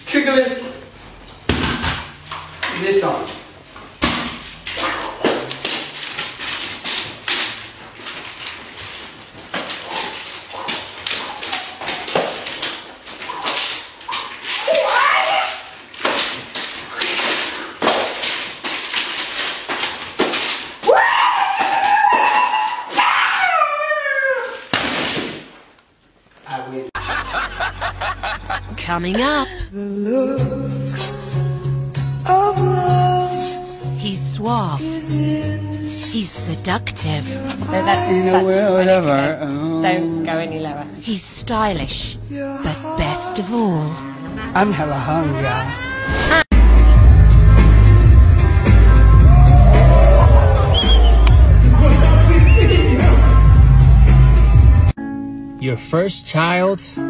Trigger this. This arm. Coming up, The looks of love. he's suave, Is in he's seductive, In a world of our own. Don't go any lower. he's stylish, your but best of all, I'm hella hungry. Your first child